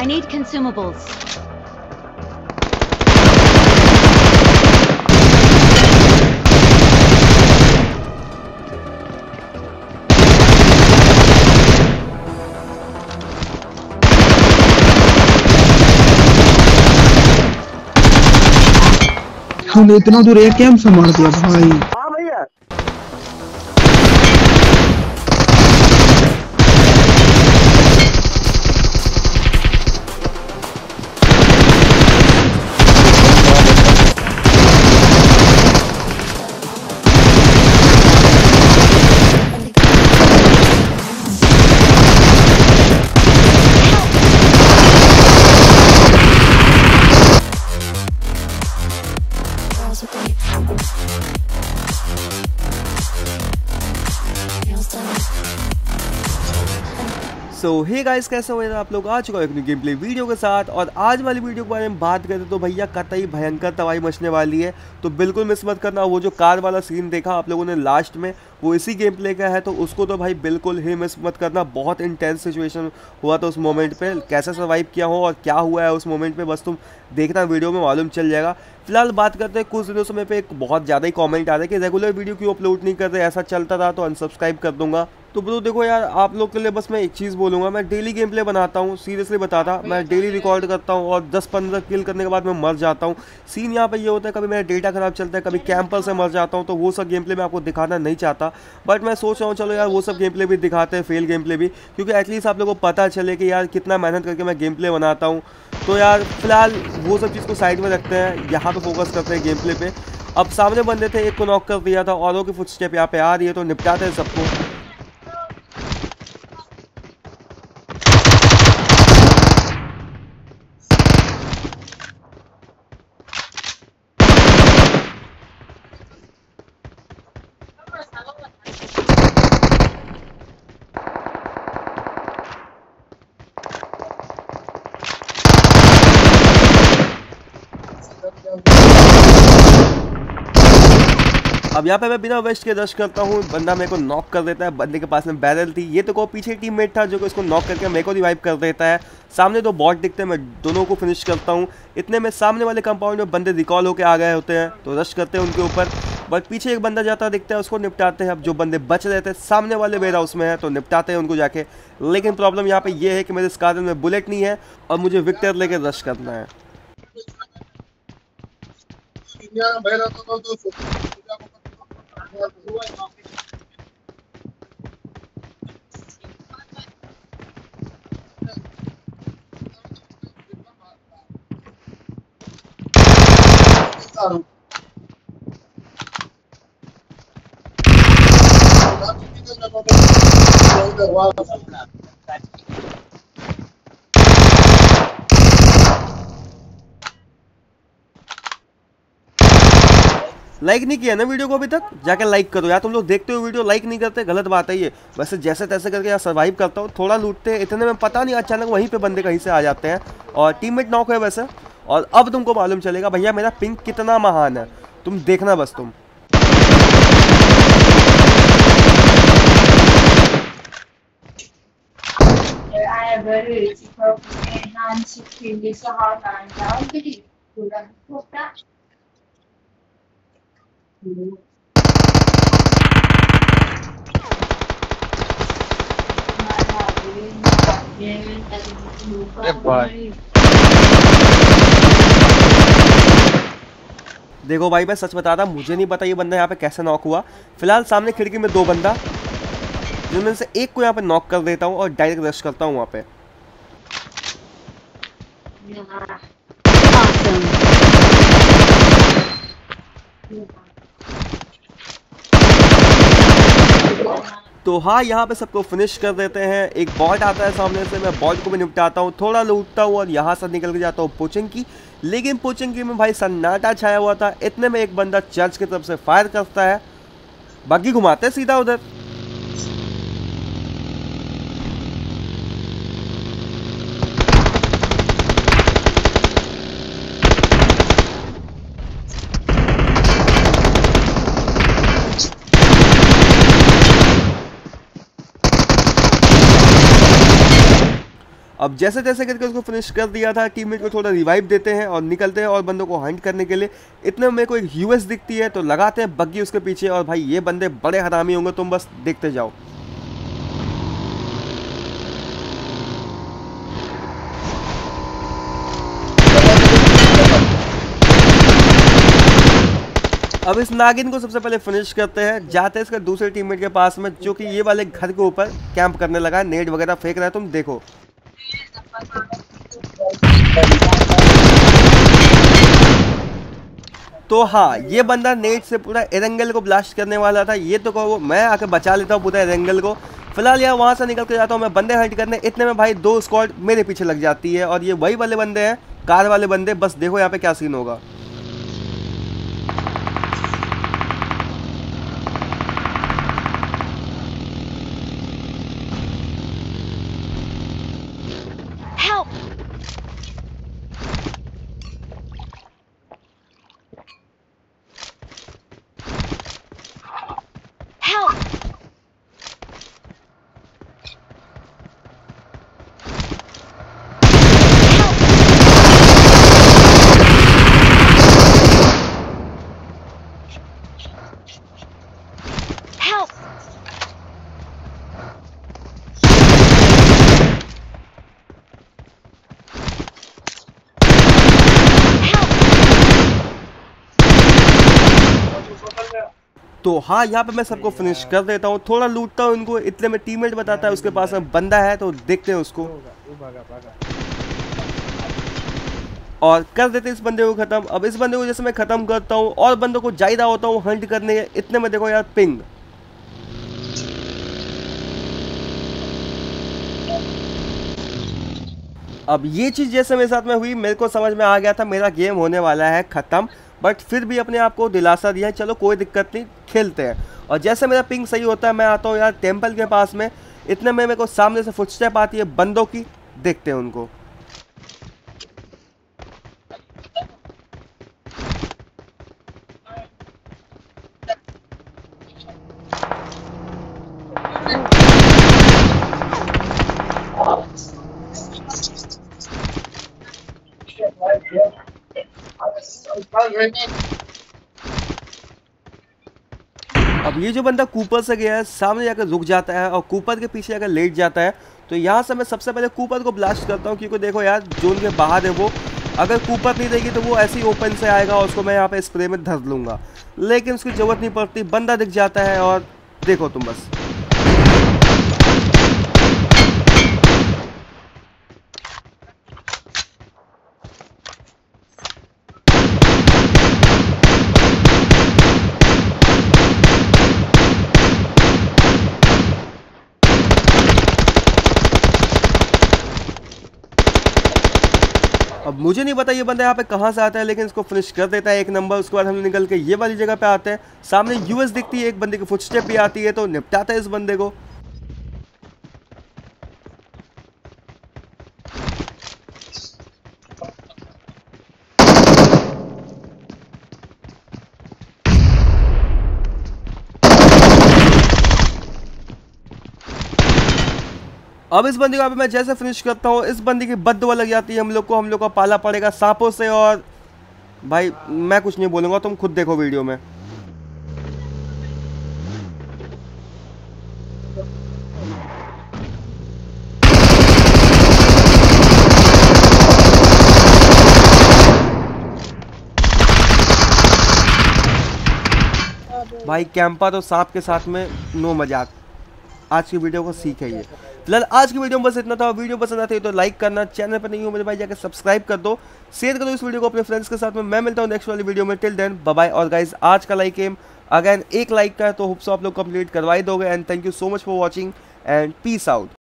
I need consumables. हमने इतना दूर एक कैंप से मार दिया भाई। हाँ भैया सो हे गाइस, कैसे हो यार आप लोग? आ चुका है एक न्यू गेम प्ले वीडियो के साथ। और आज वाली वीडियो के बारे में बात करें तो भैया कतई भयंकर तबाही मचने वाली है, तो बिल्कुल मिस मत करना। वो जो कार वाला सीन देखा आप लोगों ने लास्ट में, वो इसी गेम प्ले का है, तो उसको तो भाई बिल्कुल ही मिस मत करना। बहुत इंटेंस सिचुएशन हुआ था उस मोमेंट पे, कैसे सर्वाइव किया हो और क्या हुआ है उस मोमेंट पे, बस तुम देखना वीडियो में मालूम चल जाएगा। फिलहाल बात करते हैं, कुछ दिनों समय पे एक बहुत ज़्यादा ही कमेंट आ रहा है कि रेगुलर वीडियो क्यों अपलोड नहीं कर रहे, ऐसा चलता रहा तो अनसब्सक्राइब कर दूंगा। तो ब्रो देखो यार, आप लोग के लिए बस मैं एक चीज़ बोलूँगा, मैं डेली गेम प्ले बनाता हूँ, सीरियसली बताता, मैं डेली रिकॉर्ड करता हूँ और 10-15 किल करने के बाद मैं मर जाता हूँ। सीन यहाँ पे ये होता है, कभी मेरा डेटा ख़राब चलता है, कभी कैंपर से मर जाता हूँ, तो वो सब गेम प्ले मैं आपको दिखाना नहीं चाहता। बट मैं सोच रहा हूँ चलो यार वो सब गेम प्ले भी दिखाते हैं, फेल गेम प्ले भी, क्योंकि एटलीस्ट आप लोगों को पता चले कि यार कितना मेहनत करके मैं गेम प्ले बनाता हूँ। तो यार फिलहाल वो सब चीज़ को साइड में रखते हैं, यहाँ पे फोकस करते हैं गेम प्ले पे। अब सामने बंदे थे, एक को नॉक कर दिया था, औरों की फुटस्टेप यहाँ पे आ रही है, तो निपटाते हैं सबको। अब यहाँ पे मैं बिना वेस्ट के रश करता हूँ, बंदा मेरे को नॉक कर देता है, बंदे के पास में बैरल थी, ये तो को पीछे टीममेट था जो कि इसको नॉक करके मेरे को रिवाइव कर देता है। सामने दो बॉट दिखते हैं, मैं दोनों को फिनिश करता हूँ। इतने में सामने वाले कंपाउंड में बंदे रिकॉल होकर आ गए होते हैं, तो रश करते हैं उनके ऊपर। बट पीछे एक बंदा जाता दिखता है, उसको निपटाते हैं। अब जो बंदे बच रहे थे सामने वाले वेयर हाउस में है, तो निपटाते हैं उनको जाके। लेकिन प्रॉब्लम यहाँ पे ये है कि मेरे स्कारन में बुलेट नहीं है और मुझे विक्टर लेके रश करना है। लाइक नहीं किया ना वीडियो को अभी तक, जाके लाइक करो यार। तुम लोग देखते हो वीडियो, लाइक नहीं करते, गलत बात है ये। वैसे जैसे तैसे करके यार सर्वाइव करता हूँ, थोड़ा लूटते हैं, इतने में पता नहीं अचानक वहीं पे बंदे कहीं से आ जाते हैं और टीममेट नॉक है वैसे। और अब तुमको मालूम चलेगा भैया मेरा पिंक कितना महान है, तुम देखना बस तुम। देखो भाई मैं सच बता रहा, मुझे नहीं पता ये बंदा यहाँ पे कैसे नॉक हुआ। फिलहाल सामने खिड़की में दो बंदा, जिनमें से एक को यहाँ पे नॉक कर देता हूँ और डायरेक्ट रश करता हूँ वहाँ पे। तो हाँ, यहाँ पे सबको फिनिश कर देते हैं। एक बॉट आता है सामने से, मैं बॉट को भी निपटाता हूँ, थोड़ा लूटता हूँ और यहाँ से निकल के जाता हूँ पोचिंकी। लेकिन पोचिंकी में भाई सन्नाटा छाया हुआ था। इतने में एक बंदा चर्च की तरफ से फायर करता है, बाकी घुमाते हैं सीधा उधर। अब जैसे जैसे करके उसको फिनिश कर दिया था, टीममेट को थोड़ा रिवाइव देते हैं और निकलते हैं और बंदों को हंट करने के लिए। इतने में मेरे को एक यूएस दिखती है तो लगाते हैं बग्गी उसके पीछे, और भाई ये बंदे बड़े हरामी होंगे, तुम बस देखते जाओ। अब इस नागिन को सबसे पहले फिनिश करते हैं, जाते हैं इसके दूसरे टीममेट के पास में, जो कि ये वाले घर के ऊपर कैंप करने लगा है, नेट वगैरह फेंक रहा है, तुम देखो। तो हाँ, ये बंदा नेट से पूरा एरेंगल को ब्लास्ट करने वाला था। ये तो कहो मैं आके बचा लेता हूँ पूरा एरेंगल को। फिलहाल यार वहां से निकल के जाता हूँ मैं बंदे हंट करने। इतने में भाई 2 स्क्वाड मेरे पीछे लग जाती है, और ये वही वाले बंदे हैं, कार वाले बंदे। बस देखो यहाँ पे क्या सीन होगा। तो हाँ, यहाँ पे मैं सबको फिनिश कर देता हूँ, थोड़ा लूटता हूँ इनको। इतने में टीममेट बताता है उसके पास में बंदा है, तो देखते हैं उसको और कर देते इस बंदे को खत्म। अब इस बंदे को जैसे मैं खत्म करता हूँ और बंदों को जायदा होता हूँ हंट करने। इतने में देखो यार पिंग। अब ये चीज़ जैसे मेरे साथ में हुई, मेरे को समझ में आ गया था मेरा गेम होने वाला है ख़त्म, बट फिर भी अपने आप को दिलासा दिया है, चलो कोई दिक्कत नहीं, खेलते हैं। और जैसे मेरा पिंग सही होता है, मैं आता हूँ यार टेंपल के पास में। इतने में मेरे को सामने से फुटस्टेप आती है बंदों की, देखते हैं उनको। अब ये जो बंदा कूपर से गया है, सामने जाकर रुक जाता है और कूपर के पीछे जाकर लेट जाता है। तो यहाँ से मैं सबसे पहले कूपर को ब्लास्ट करता हूँ, क्योंकि देखो यार जोन के बाहर है वो। अगर कूपर नहीं देगी तो वो ऐसे ही ओपन से आएगा और उसको मैं यहाँ पे स्प्रे में धर लूँगा, लेकिन उसकी ज़रूरत नहीं पड़ती। बंदा दिख जाता है और देखो तुम बस। अब मुझे नहीं पता ये बंदा यहाँ पे कहाँ से आता है, लेकिन इसको फिनिश कर देता है 1 नंबर। उसके बाद हम निकल के ये वाली जगह पे आते हैं, सामने यूएस दिखती है, एक बंदे की फुटस्टेप भी आती है, तो निपटाता है इस बंदे को। अब इस बंदी को मैं जैसे फिनिश करता हूँ, इस बंदी की बद्दुआ लग जाती है हम लोग को पाला पड़ेगा सांपों से। और भाई मैं कुछ नहीं बोलूँगा, तुम खुद देखो वीडियो में। भाई कैंपा तो सांप के साथ में नो मजाक। आज की वीडियो को सीख है ये। फिलहाल आज की वीडियो में बस इतना था। वीडियो पसंद आती है तो लाइक करना, चैनल पर नहीं हो मेरे भाई जाकर सब्सक्राइब कर दो, शेयर करो इस वीडियो को अपने फ्रेंड्स के साथ में। मैं मिलता हूँ नेक्स्ट वाली वीडियो में। Till then bye bye. और गाइस आज का लाइक एम अगेन 1 लाइक का है, तो होप सो आप लोग कंप्लीट करवा ही दोगे। And thank you so much for watching and peace out.